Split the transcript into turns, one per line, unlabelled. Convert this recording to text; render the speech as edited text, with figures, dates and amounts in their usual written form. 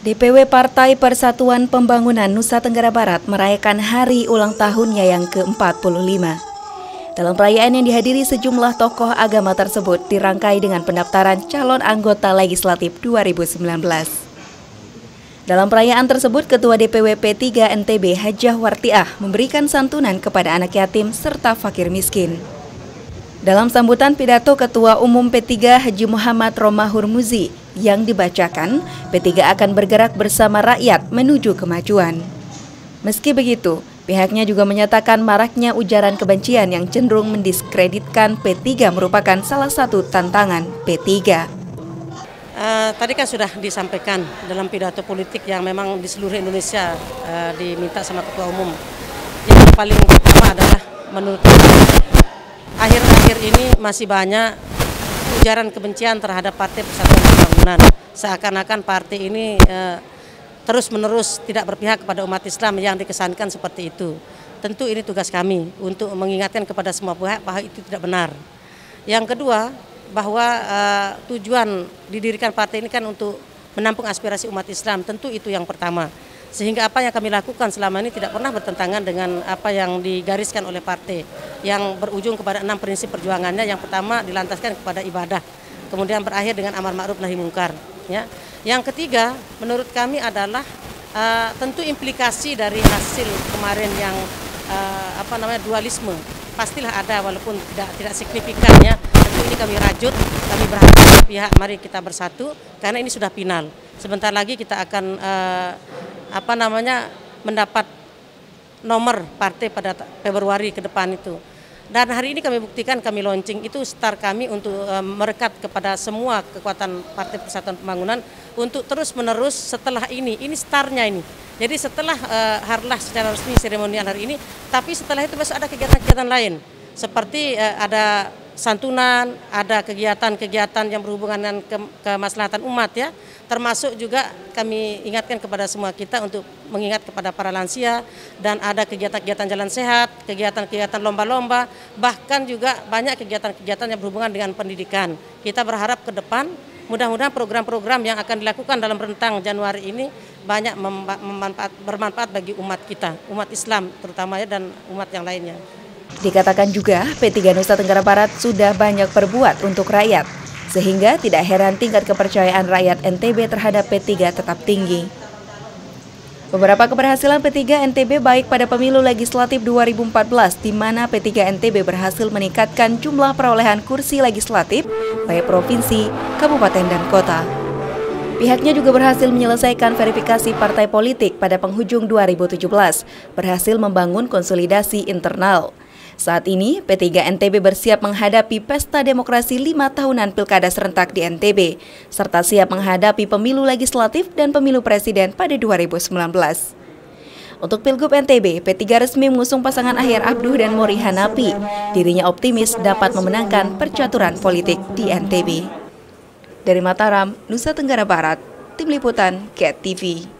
DPW Partai Persatuan Pembangunan Nusa Tenggara Barat merayakan hari ulang tahunnya yang ke-45. Dalam perayaan yang dihadiri sejumlah tokoh agama tersebut dirangkai dengan pendaftaran calon anggota legislatif 2019. Dalam perayaan tersebut, Ketua DPW P3 NTB Hajah Wartiah memberikan santunan kepada anak yatim serta fakir miskin. Dalam sambutan pidato Ketua Umum P3 Haji Muhammad Romahur Muzi yang dibacakan, P3 akan bergerak bersama rakyat menuju kemajuan. Meski begitu, pihaknya juga menyatakan maraknya ujaran kebencian yang cenderung mendiskreditkan P3 merupakan salah satu tantangan P3.
Tadi kan sudah disampaikan dalam pidato politik yang memang di seluruh Indonesia diminta sama Ketua Umum. Yang paling utama adalah menurut akhir-akhir ini masih banyak ujaran kebencian terhadap Partai Persatuan Pembangunan. Seakan-akan partai ini terus-menerus tidak berpihak kepada umat Islam yang dikesankan seperti itu. Tentu ini tugas kami untuk mengingatkan kepada semua pihak bahwa itu tidak benar. Yang kedua, bahwa tujuan didirikan partai ini kan untuk menampung aspirasi umat Islam. Tentu itu yang pertama. Sehingga apa yang kami lakukan selama ini tidak pernah bertentangan dengan apa yang digariskan oleh partai, yang berujung kepada 6 prinsip perjuangannya. Yang pertama dilantaskan kepada ibadah, kemudian berakhir dengan amar ma'ruf nahi mungkar. Ya. Yang ketiga menurut kami adalah tentu implikasi dari hasil kemarin yang dualisme pastilah ada walaupun tidak signifikan ya. Tentu ini kami rajut, kami berharap pihak mari kita bersatu karena ini sudah final. Sebentar lagi kita akan mendapat nomor partai pada Februari ke depan itu. Dan hari ini kami buktikan, kami launching, itu start kami untuk merekat kepada semua kekuatan Partai Persatuan Pembangunan untuk terus-menerus setelah ini startnya ini. Jadi setelah harlah secara resmi seremonial hari ini, tapi setelah itu besok ada kegiatan-kegiatan lain. Seperti ada santunan, ada kegiatan-kegiatan yang berhubungan dengan kemaslahatan umat ya. Termasuk juga kami ingatkan kepada semua kita untuk mengingat kepada para lansia dan ada kegiatan-kegiatan jalan sehat, kegiatan-kegiatan lomba-lomba, bahkan juga banyak kegiatan-kegiatan yang berhubungan dengan pendidikan. Kita berharap ke depan mudah-mudahan program-program yang akan dilakukan dalam rentang Januari ini banyak bermanfaat bagi umat kita, umat Islam terutama ya dan umat yang lainnya.
Dikatakan juga P3 Nusa Tenggara Barat sudah banyak berbuat untuk rakyat, sehingga tidak heran tingkat kepercayaan rakyat NTB terhadap P3 tetap tinggi. Beberapa keberhasilan P3 NTB baik pada pemilu legislatif 2014 di mana P3 NTB berhasil meningkatkan jumlah perolehan kursi legislatif baik provinsi, kabupaten, dan kota. Pihaknya juga berhasil menyelesaikan verifikasi partai politik pada penghujung 2017, berhasil membangun konsolidasi internal. Saat ini, P3 NTB bersiap menghadapi pesta demokrasi 5 tahunan pilkada serentak di NTB, serta siap menghadapi pemilu legislatif dan pemilu presiden pada 2019. Untuk Pilgub NTB, P3 resmi mengusung pasangan Ahyar Abduh dan Mori Hanapi. Dirinya optimis dapat memenangkan percaturan politik di NTB. Dari Mataram, Nusa Tenggara Barat, Tim Liputan GET TV.